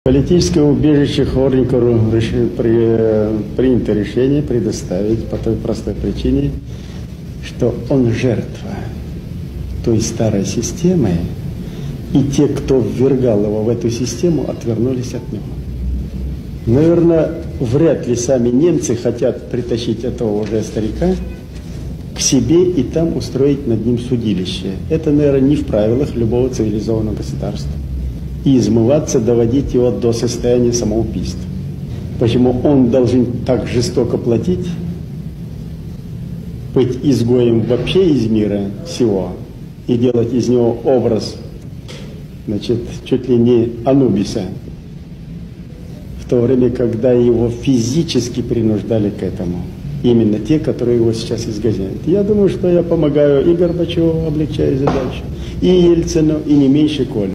Политическое убежище Хорникову принято решение предоставить по той простой причине, что он жертва той старой системы, и те, кто ввергал его в эту систему, отвернулись от него. Наверное, вряд ли сами немцы хотят притащить этого уже старика к себе и там устроить над ним судилище. Это, наверное, не в правилах любого цивилизованного государства. И измываться, доводить его до состояния самоубийства. Почему он должен так жестоко платить, быть изгоем вообще из мира всего и делать из него образ, значит, чуть ли не Анубиса, в то время, когда его физически принуждали к этому. Именно те, которые его сейчас изгоняют. Я думаю, что я помогаю и Горбачеву, облегчая задачу, и Ельцину, и не меньше Коле.